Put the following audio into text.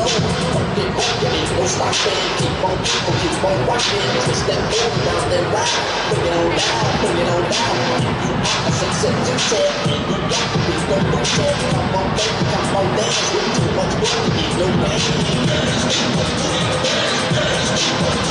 Don't stop it, keep on rocking. Twist that boom down, then ride. Bring it on down, bring it on down. I said, you said, and you got to be no protect. Come on, baby, come on, dance. With too much room, need no pain.